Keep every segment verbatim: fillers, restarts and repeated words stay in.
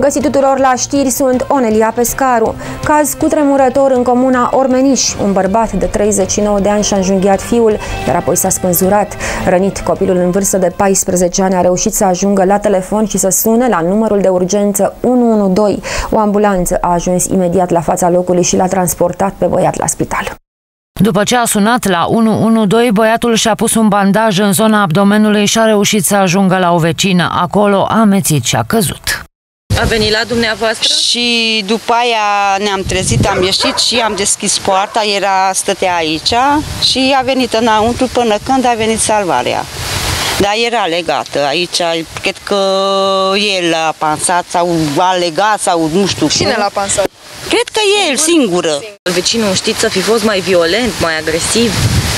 Bun găsit tuturor la știri, sunt Onelia Pescaru. Caz cutremurător în comuna Ormeniș. Un bărbat de treizeci și nouă de ani și-a înjunghiat fiul, iar apoi s-a spânzurat. Rănit, copilul în vârstă de paisprezece ani a reușit să ajungă la telefon și să sune la numărul de urgență unu unu doi. O ambulanță a ajuns imediat la fața locului și l-a transportat pe băiat la spital. După ce a sunat la unu unu doi, băiatul și-a pus un bandaj în zona abdomenului și a reușit să ajungă la o vecină. Acolo a amețit și a căzut. A venit la dumneavoastră? Și după aia ne-am trezit, am ieșit și am deschis poarta, era, stătea aici și a venit înăuntru până când a venit salvarea. Dar era legată aici, cred că el a pansat sau a legat sau nu știu. Cine l-a pansat? Cred că el, singură. Vecinul, știți, să fi fost mai violent, mai agresiv?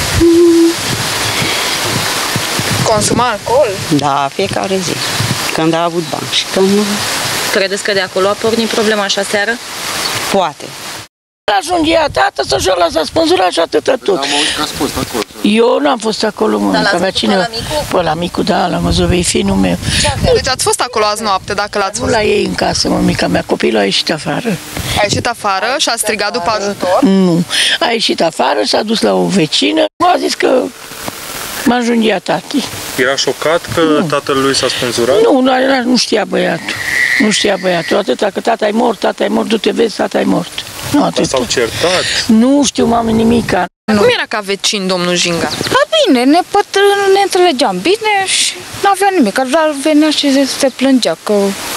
Consuma alcool? Da, fiecare zi. Când a avut bani și când nu. Credeți că de acolo a pornit problema așa seară? Poate. Ajunge ea, tată, să joc la s-a spânzurat și atâta tot. Am auzit că ați fost acolo. Eu n-am fost acolo, mă. Dar l-ați văzut cineva... pe la micu? Pe la micu, da, l-am văzut, vei finul meu. Deci ați fost acolo azi noapte, dacă l-ați văzut? La ei în casă, mă, mica mea. Copilul a ieșit afară. A ieșit afară și a strigat după ajutor? Nu. A ieșit afară, s-a dus la o vecină. M-a zis că m-a înjunghiat tati. Era șocat că nu. Tatăl lui s-a spânzurat? Nu, nu, nu știa băiatul. Nu știa băiatul. Atâta că tata e mort, tata e mort, du-te vezi, tata e mort. Nu, atât. S-au certat? Nu știu, mami, nimica. Cum era ca vecin, domnul Jinga? A, bine, ne, ne înțelegeam bine și nu avea nimic, dar venea și se plângea că,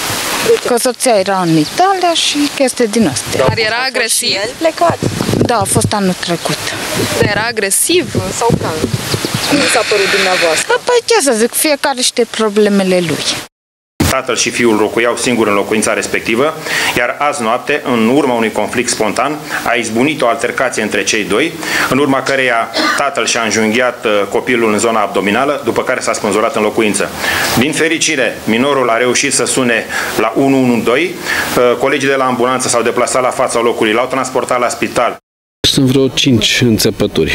că soția era în Italia și chestii din astea. Dar era agresiv? Plecat. Da, a fost anul trecut. Dar era agresiv sau calm? Cum s-a părut dumneavoastră? Păi ce să zic, fiecare știe problemele lui. Tatăl și fiul locuiau singuri în locuința respectivă, iar azi noapte, în urma unui conflict spontan, a izbunit o altercație între cei doi, în urma căreia tatăl și-a înjunghiat copilul în zona abdominală, după care s-a spânzurat în locuință. Din fericire, minorul a reușit să sune la unu unu doi, colegii de la ambulanță s-au deplasat la fața locului, l-au transportat la spital. Sunt vreo cinci înțepături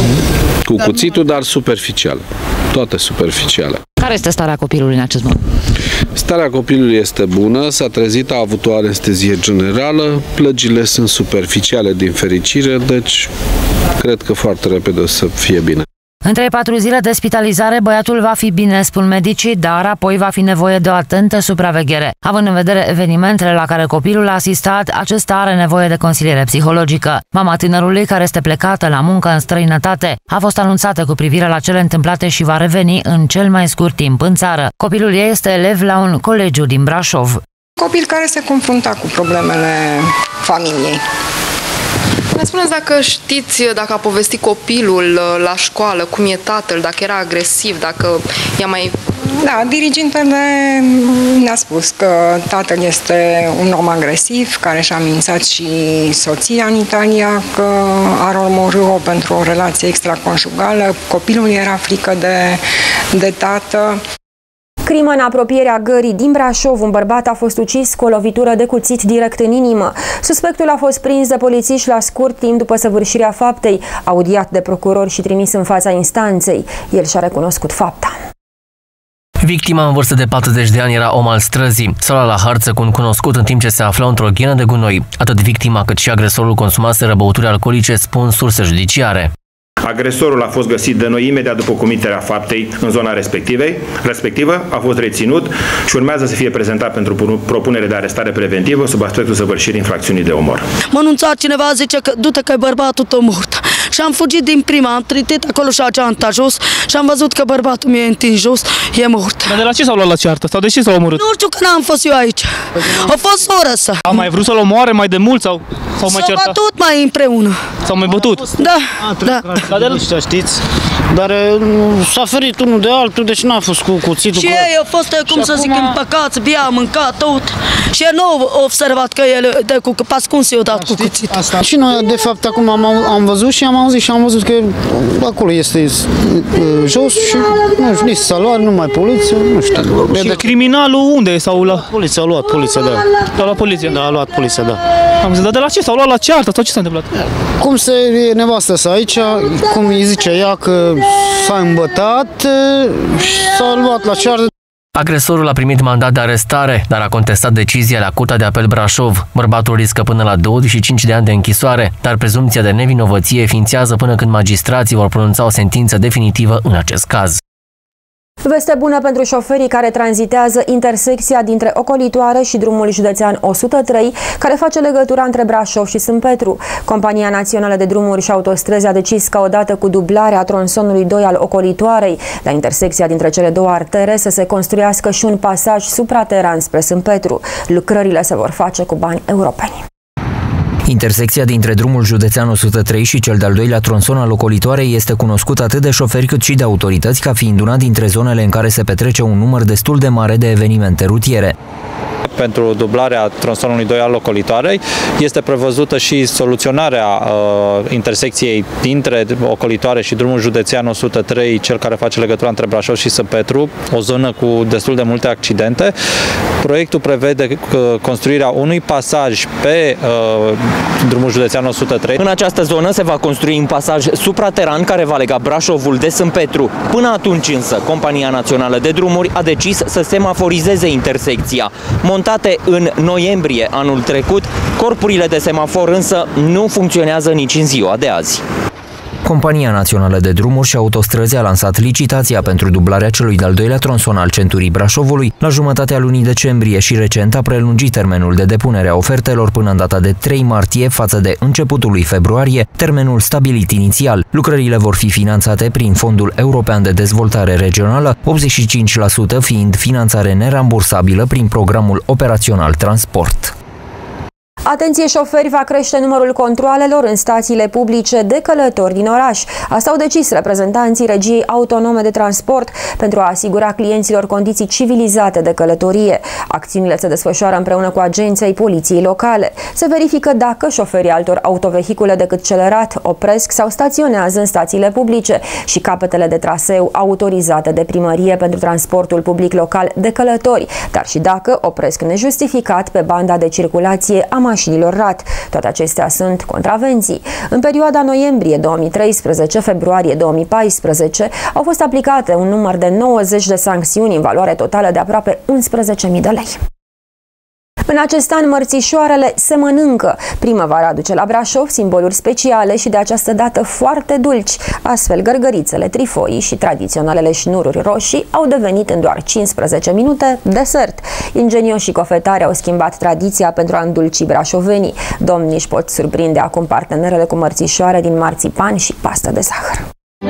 cu cuțitul, dar superficial, toate superficiale. Care este starea copilului în acest moment? Starea copilului este bună, s-a trezit, a avut o anestezie generală, plăgile sunt superficiale din fericire, deci cred că foarte repede o să fie bine. În trei patru zile de spitalizare, băiatul va fi bine, spun medicii, dar apoi va fi nevoie de o atentă supraveghere. Având în vedere evenimentele la care copilul a asistat, acesta are nevoie de consiliere psihologică. Mama tânărului, care este plecată la muncă în străinătate, a fost anunțată cu privire la cele întâmplate și va reveni în cel mai scurt timp în țară. Copilul ei este elev la un colegiu din Brașov. Copil care se confrunta cu problemele familiei. Ne spuneți dacă știți, dacă a povestit copilul la școală, cum e tatăl, dacă era agresiv, dacă i-a mai... Da, dirigintele ne-a spus că tatăl este un om agresiv, care și-a amenințat și soția în Italia, că ar omorâ-o pentru o relație extraconjugală. Copilul era frică de, de tată. Crimă în apropierea gării din Brașov. Un bărbat a fost ucis cu o lovitură de cuțit direct în inimă. Suspectul a fost prins de polițiști la scurt timp după săvârșirea faptei, audiat de procuror și trimis în fața instanței. El și-a recunoscut fapta. Victima, în vârstă de patruzeci de ani, era om al străzii. S-a luat la harță cu un cunoscut în timp ce se afla într-o ghenă de gunoi. Atât victima cât și agresorul consumaseră băuturi alcoolice, spun surse judiciare. Agresorul a fost găsit de noi imediat după comiterea faptei în zona respectivei, respectivă, a fost reținut și urmează să fie prezentat pentru propunere de arestare preventivă sub aspectul săvârșirii infracțiunii de omor. M-a anunțat cineva, zice că du-te că e bărbatul tău mort. Și am fugit din prima, am tritit acolo și a geanta jos și am văzut că bărbatul meu e întins jos, e mort. Dar de la ce s-au luat la ceartă? Sau de ce s-au omorât? Nu știu, că n-am fost eu aici. A fost soră sa. Am mai vrut să-l omoare mai de mult sau, sau mai certat? S-au bătut mai împreună. S-au mai bătut? Da, da. Dar de ăștia, știți, dar s-a ferit unul de altul, deci n-a fost cu cuțitul. Și ei au fost, cum să zic, împăcați, bia, mâncat, tot. Și el nu a observat că el, de cu pascuns i-a dat cu cuțit. Asta. Și noi, de fapt, acum am, am văzut și am auzit și am văzut că acolo este jos și nu știu, nici s-a luat, numai poliție, nu știu. Și criminalul unde e? Sau la... Poliția a luat, poliția, da. La, la poliție? Da, a luat poliția, da. Am zis, dar de la ce? S-au luat la ceartă sau ce s-a întâmplat? Cum se e nevastă sa aici, cum îi zice ea că s-a îmbătat și s-a luat la ceartă. Agresorul a primit mandat de arestare, dar a contestat decizia la Curtea de Apel Brașov. Bărbatul riscă până la douăzeci și cinci de ani de închisoare, dar prezumția de nevinovăție ființează până când magistrații vor pronunța o sentință definitivă în acest caz. Veste bună pentru șoferii care tranzitează intersecția dintre Ocolitoare și drumul județean o sută trei, care face legătura între Brașov și Sâmpetru. Compania Națională de Drumuri și Autostrăzi a decis ca odată cu dublarea tronsonului doi al Ocolitoarei, la intersecția dintre cele două artere, să se construiască și un pasaj suprateran spre Sâmpetru. Lucrările se vor face cu bani europeni. Intersecția dintre drumul județean o sută trei și cel de-al doilea tronson al Ocolitoarei este cunoscut atât de șoferi cât și de autorități ca fiind una dintre zonele în care se petrece un număr destul de mare de evenimente rutiere. Pentru dublarea tronsonului doi al Ocolitoarei este prevăzută și soluționarea uh, intersecției dintre Ocolitoare și drumul județean o sută trei, cel care face legătura între Brașov și Sâmpetru, o zonă cu destul de multe accidente. Proiectul prevede uh, construirea unui pasaj pe uh, drumul județean o sută trei. În această zonă se va construi un pasaj suprateran care va lega Brașovul de Sâmpetru. Până atunci însă, Compania Națională de Drumuri a decis să semaforizeze intersecția. Montate în noiembrie anul trecut, corpurile de semafor însă nu funcționează nici în ziua de azi. Compania Națională de Drumuri și Autostrăzi a lansat licitația pentru dublarea celui de-al doilea tronson al centurii Brașovului la jumătatea lunii decembrie și recent a prelungit termenul de depunere a ofertelor până în data de trei martie față de începutul lui februarie, termenul stabilit inițial. Lucrările vor fi finanțate prin Fondul European de Dezvoltare Regională, optzeci și cinci la sută fiind finanțare nerambursabilă prin programul operațional Transport. Atenție șoferi, va crește numărul controalelor în stațiile publice de călători din oraș. Asta au decis reprezentanții Regiei Autonome de Transport pentru a asigura clienților condiții civilizate de călătorie. Acțiunile se desfășoară împreună cu agenții ai poliției locale. Se verifică dacă șoferii altor autovehicule decât celerat opresc sau staționează în stațiile publice și capetele de traseu autorizate de primărie pentru transportul public local de călători, dar și dacă opresc nejustificat pe banda de circulație a mașinilor R A T. Toate acestea sunt contravenții. În perioada noiembrie două mii treisprezece-februarie două mii paisprezece au fost aplicate un număr de nouăzeci de sancțiuni în valoare totală de aproape unsprezece mii de lei. În acest an, mărțișoarele se mănâncă. Primăvara aduce la Brașov simboluri speciale și de această dată foarte dulci. Astfel, gărgărițele, trifoii și tradiționalele șnururi roșii au devenit în doar cincisprezece minute desert. Ingenioșii cofetari au schimbat tradiția pentru a îndulci brașovenii. Domnii își pot surprinde acum partenerele cu mărțișoare din marțipan și pastă de zahăr.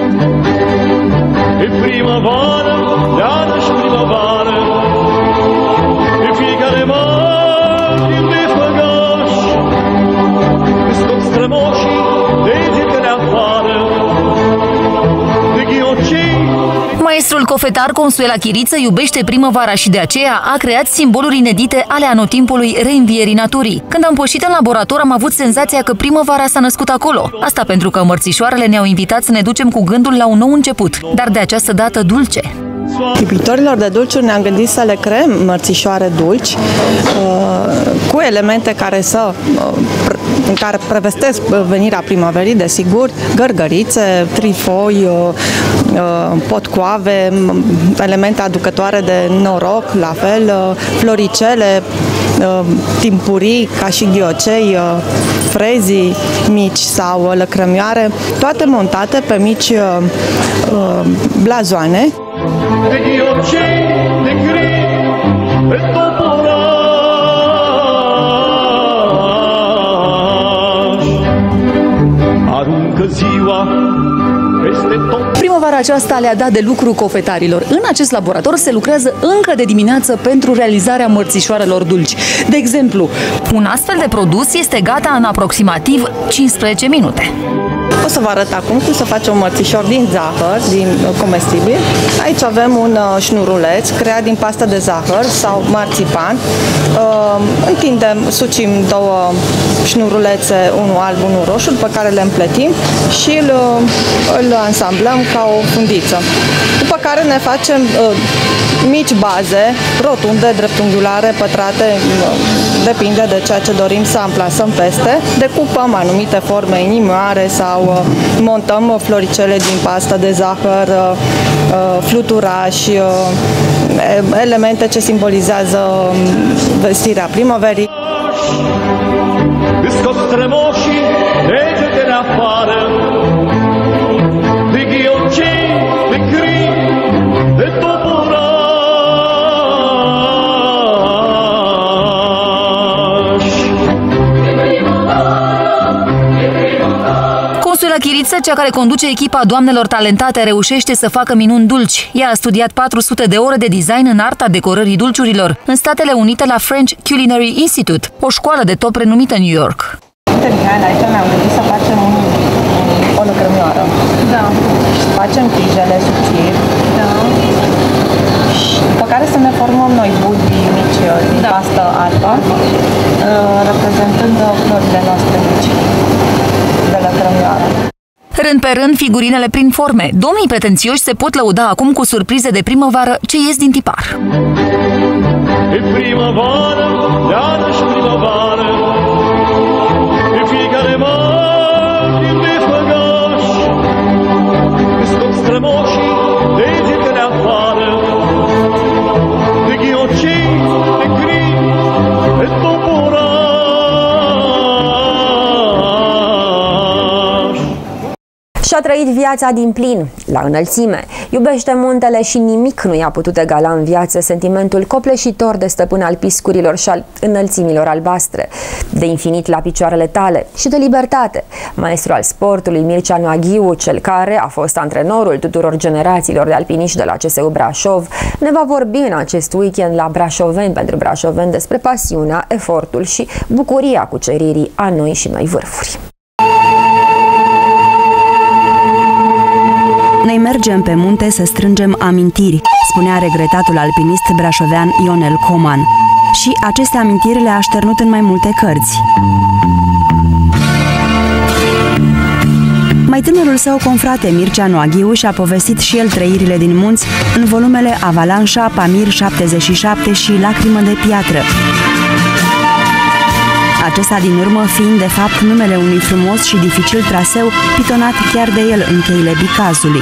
E primăvară, iarăși primăvară, e fiecare margine de făgaș, îți tot strămoșii de zilele afară, de ghiocei. Maestrul cofetar Consuela Chiriță iubește primăvara și de aceea a creat simboluri inedite ale anotimpului reînvierii naturii. Când am pășit în laborator, am avut senzația că primăvara s-a născut acolo. Asta pentru că mărțișoarele ne-au invitat să ne ducem cu gândul la un nou început, dar de această dată dulce. Iubitorilor de dulciuri ne-am gândit să le creăm mărțișoare dulci cu elemente care să care prevestesc venirea primăverii, desigur, gărgărițe, trifoi, potcoave, elemente aducătoare de noroc, la fel, floricele, timpurii, ca și ghiocei, frezii mici sau lăcrămioare, toate montate pe mici blazoane. De ghiocei, de gri, pe toporaș. Aruncă ziua peste tot. Primăvara aceasta le-a dat de lucru cofetarilor. În acest laborator se lucrează încă de dimineață pentru realizarea mărțișoarelor dulci. De exemplu, un astfel de produs este gata în aproximativ cincisprezece minute. O să vă arăt acum cum să facem un mărțișor din zahăr, din comestibil. Aici avem un șnuruleț creat din pastă de zahăr sau marțipan. Întindem, sucim două șnurulețe, unul alb, unul roșu, pe care le împletim și îl, îl ansamblăm ca o fundiță. După care ne facem mici baze, rotunde, dreptunghiulare, pătrate, depinde de ceea ce dorim să amplasăm peste. Decupăm anumite forme inimioare sau montăm floricele din pastă de zahăr, fluturași, elemente ce simbolizează vestirea primăverii. Scos tremoșii, degetele afară, de ghioncei, de crin, de toporași. Consuela Chiriță, cea care conduce echipa doamnelor talentate, reușește să facă minuni dulci. Ea a studiat patru sute de ore de design în arta decorării dulciurilor în Statele Unite la French Culinary Institute, o școală de top renumită în New York. Uite, Mihaela, aici ne-am gândit să facem un, o lăcrămioară. Da. Și să facem tijele subțiri. Da. Și după care să ne formăm noi budii mici din da. pastă albă, reprezentând florile noastre mici de lăcrămioară. Rând pe rând, figurinele prin forme. Domnii pretențioși se pot lăuda acum cu surprize de primăvară ce ies din tipar. E primăvară, iarăși primăvară, e fiecare matin de făgaș, îi scot strămoșii, degetele afară, de ghiocei, de crin, de toporași. Și-a trăit viața din plin, la înălțime. Iubește muntele și nimic nu i-a putut egala în viață sentimentul copleșitor de stăpân al piscurilor și al înălțimilor albastre, de infinit la picioarele tale și de libertate. Maestru al sportului Mircea Noaghiu, cel care a fost antrenorul tuturor generațiilor de alpiniști de la C S U Brașov, ne va vorbi în acest weekend la Brașoveni pentru Brașoveni despre pasiunea, efortul și bucuria cuceririi a noi și noi vârfuri. Noi mergem pe munte să strângem amintiri, spunea regretatul alpinist brașovean Ionel Coman. Și aceste amintiri le-a așternut în mai multe cărți. Mai tânărul său confrate Mircea Noaghiu și-a povestit și el trăirile din munți în volumele Avalanșa, Pamir șaptezeci și șapte și Lacrimă de piatră. Acesta din urmă fiind de fapt numele unui frumos și dificil traseu pitonat chiar de el în cheile Bicazului.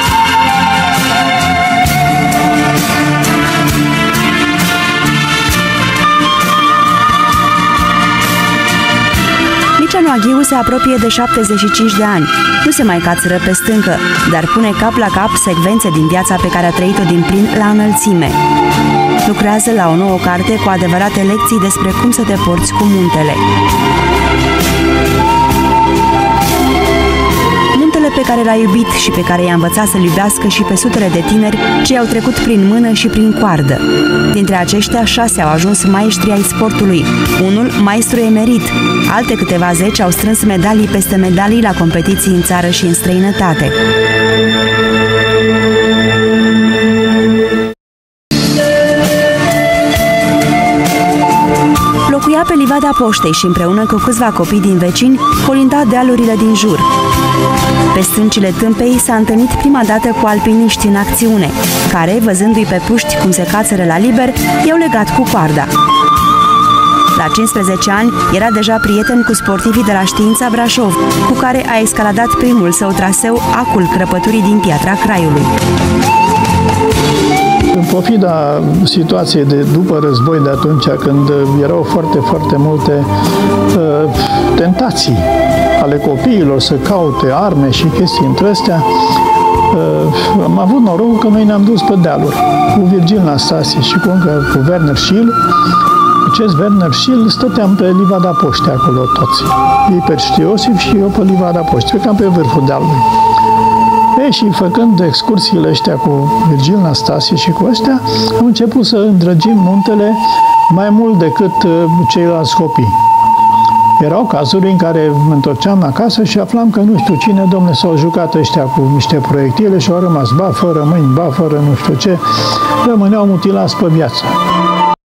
Mircea Noaghiu se apropie de șaptezeci și cinci de ani. Nu se mai cațără pe stâncă, dar pune cap la cap secvențe din viața pe care a trăit-o din plin la înălțime. Lucrează la o nouă carte cu adevărate lecții despre cum să te porți cu muntele. Muntele pe care l-a iubit și pe care i-a învățat să-l iubească și pe sutele de tineri ce i-au trecut prin mână și prin coardă. Dintre aceștia, șase au ajuns maestri ai sportului, unul maestru emerit, alte câteva zeci au strâns medalii peste medalii la competiții în țară și în străinătate. Locuia pe livada poștei și împreună cu câțiva copii din vecini colinda dealurile din jur. Pe stâncile tâmpei s-a întâlnit prima dată cu alpiniști în acțiune, care, văzându-i pe puști cum se cațără la liber, i-au legat cu coarda. La cincisprezece ani era deja prieten cu sportivii de la Știința Brașov, cu care a escaladat primul său traseu, Acul Crăpăturii din Piatra Craiului. În pofida situației de după război de atunci, când erau foarte, foarte multe uh, tentații ale copiilor să caute arme și chestii între astea, uh, am avut norocul că noi ne-am dus pe dealuri cu Virgil Nastase și cu, încă, cu Werner Schill. Acest Werner Schill stăteam pe livada poștei acolo toți. Ei pe Iosif și eu pe livada poștei, cam pe vârful dealului. E, și făcând excursiile astea cu Virgil Nastase și cu astea, am început să îndrăgim muntele mai mult decât ceilalți copii. Erau cazuri în care mă întorceam acasă și aflam că nu știu cine, domne, s-au jucat ăștia cu niște proiectile și au rămas ba fără mâini, ba fără nu știu ce, rămâneau mutilați pe viață.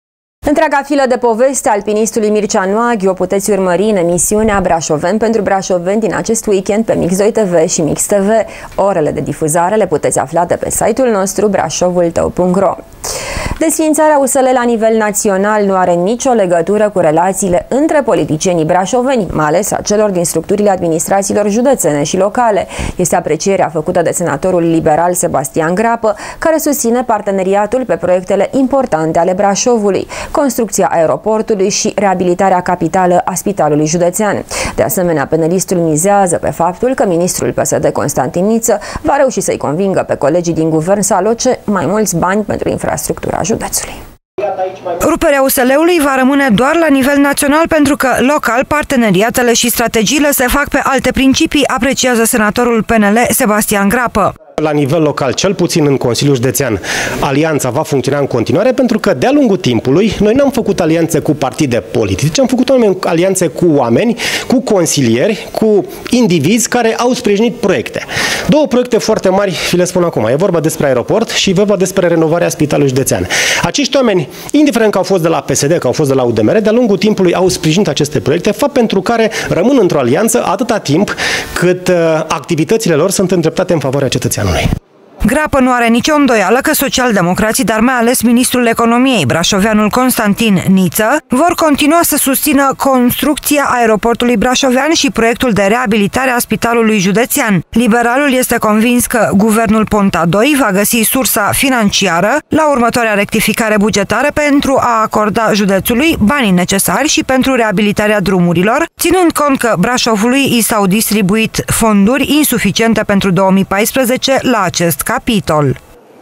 Întreaga filă de poveste alpinistului Mircea Noaghi o puteți urmări în emisiunea Brașoveni pentru brașoveni din acest weekend pe Mix doi T V și Mix T V. Orele de difuzare le puteți afla de pe site-ul nostru brașovul tău punct ro. Desființarea U S L la nivel național nu are nicio legătură cu relațiile între politicienii brașoveni, mai ales a celor din structurile administrațiilor județene și locale. Este aprecierea făcută de senatorul liberal Sebastian Grapă, care susține parteneriatul pe proiectele importante ale Brașovului, construcția aeroportului și reabilitarea capitală a Spitalului Județean. De asemenea, panelistul mizează pe faptul că ministrul P S D Constantin Niță va reuși să-i convingă pe colegii din guvern să aloce mai mulți bani pentru infrastructura județului. Ruperea U S L-ului va rămâne doar la nivel național pentru că, local, parteneriatele și strategiile se fac pe alte principii, apreciază senatorul P N L Sebastian Grapă. La nivel local, cel puțin în Consiliul Județean, alianța va funcționa în continuare pentru că de-a lungul timpului noi n-am făcut alianțe cu partide politice, am făcut alianțe cu oameni, cu consilieri, cu indivizi care au sprijinit proiecte. Două proiecte foarte mari, și le spun acum. E vorba despre aeroport și e vorba despre renovarea Spitalului Județean. Acești oameni, indiferent că au fost de la P S D, că au fost de la U D M R, de-a lungul timpului au sprijinit aceste proiecte, fapt pentru care rămân într-o alianță atâta timp cât uh, activitățile lor sunt îndreptate în favoarea cetățeanului. Grapă nu are nicio îndoială că socialdemocrații, dar mai ales ministrul economiei, brașoveanul Constantin Niță, vor continua să susțină construcția aeroportului brașovean și proiectul de reabilitare a Spitalului Județean. Liberalul este convins că guvernul Ponta doi va găsi sursa financiară la următoarea rectificare bugetară pentru a acorda județului banii necesari și pentru reabilitarea drumurilor, ținând cont că Brașovului i s-au distribuit fonduri insuficiente pentru două mii paisprezece la acest capitol.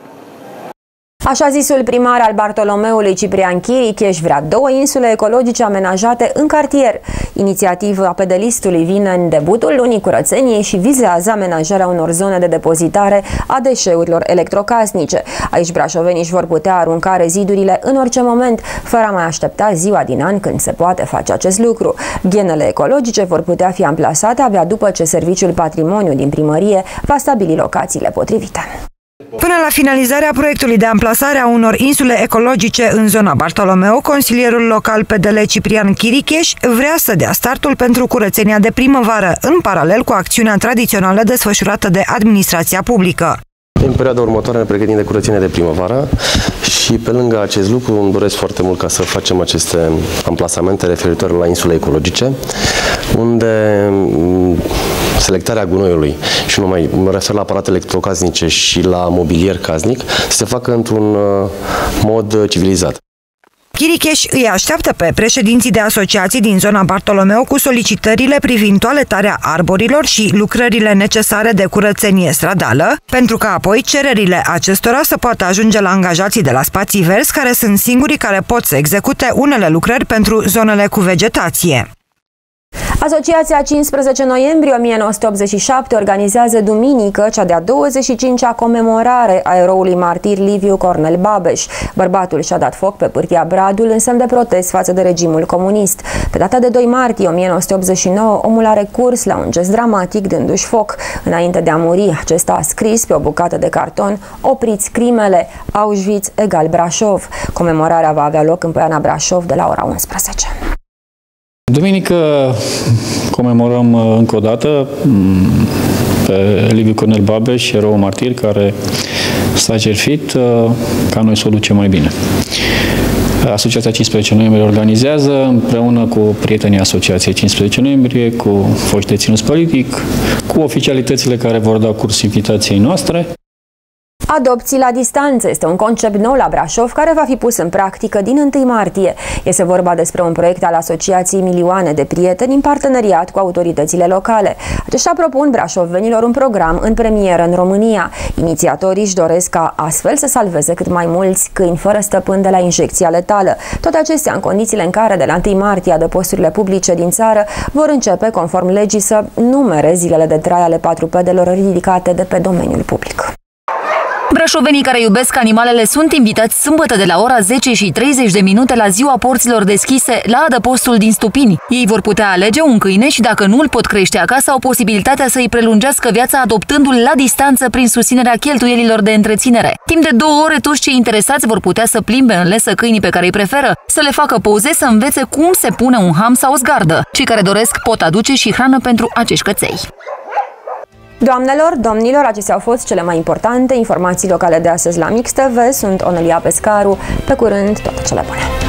Așa zisul primar al Bartolomeului, Ciprian Chiricheș, vrea două insule ecologice amenajate în cartier. Inițiativa pedelistului vine în debutul lunii curățeniei și vizează amenajarea unor zone de depozitare a deșeurilor electrocasnice. Aici brașovenii își vor putea arunca rezidurile în orice moment, fără a mai aștepta ziua din an când se poate face acest lucru. Ghenele ecologice vor putea fi amplasate abia după ce Serviciul Patrimoniu din primărie va stabili locațiile potrivite. Până la finalizarea proiectului de amplasare a unor insule ecologice în zona Bartolomeu, consilierul local P D L Ciprian Chiricheș vrea să dea startul pentru curățenia de primăvară, în paralel cu acțiunea tradițională desfășurată de administrația publică. În perioada următoare ne pregătim de curățenie de primăvară și pe lângă acest lucru îmi doresc foarte mult ca să facem aceste amplasamente referitoare la insule ecologice, unde selectarea gunoiului și nu mai mă refer la aparate electrocasnice și la mobilier casnic să se facă într-un mod civilizat. Chiricheș îi așteaptă pe președinții de asociații din zona Bartolomeu cu solicitările privind toaletarea arborilor și lucrările necesare de curățenie stradală, pentru ca apoi cererile acestora să poată ajunge la angajații de la Spații Verzi, care sunt singurii care pot să execute unele lucrări pentru zonele cu vegetație. Asociația cincisprezece noiembrie o mie nouă sute optzeci și șapte organizează duminică cea de-a douăzeci și cincea comemorare a eroului martir Liviu Cornel Babeș. Bărbatul și-a dat foc pe pârtia Bradul în semn de protest față de regimul comunist. Pe data de doi martie o mie nouă sute optzeci și nouă, omul a recurs la un gest dramatic dându-și foc. Înainte de a muri, acesta a scris pe o bucată de carton: "Opriți crimele, Auschwitz egal Brașov". Comemorarea va avea loc în Poiana Brașov de la ora unsprezece. Duminică comemorăm încă o dată pe Liviu Cornel Babeș, erou martir care s-a jertfit ca noi să o ducem mai bine. Asociația cincisprezece noiembrie organizează, împreună cu prietenii Asociației cincisprezece noiembrie, cu foști deținuți politic, cu oficialitățile care vor da curs invitației noastre. Adopții la distanță este un concept nou la Brașov care va fi pus în practică din întâi martie. Este vorba despre un proiect al Asociației Milioane de Prieteni în parteneriat cu autoritățile locale. Aceștia propun brașovenilor un program în premieră în România. Inițiatorii își doresc ca astfel să salveze cât mai mulți câini fără stăpân de la injecția letală. Toate acestea în condițiile în care de la întâi martie adăposturile publice din țară vor începe, conform legii, să numere zilele de trai ale patrupedilor ridicate de pe domeniul public. Brașovenii care iubesc animalele sunt invitați sâmbătă de la ora zece și treizeci de minute la ziua porților deschise la adăpostul din Stupini. Ei vor putea alege un câine și dacă nu îl pot crește acasă, au posibilitatea să îi prelungească viața adoptându-l la distanță prin susținerea cheltuielilor de întreținere. Timp de două ore, toți cei interesați vor putea să plimbe în lesă câinii pe care îi preferă, să le facă poze, să învețe cum se pune un ham sau o zgardă. Cei care doresc pot aduce și hrană pentru acești căței. Doamnelor, domnilor, acestea au fost cele mai importante informații locale de astăzi la Mix T V. Sunt Onelia Pescaru. Pe curând, toate cele bune!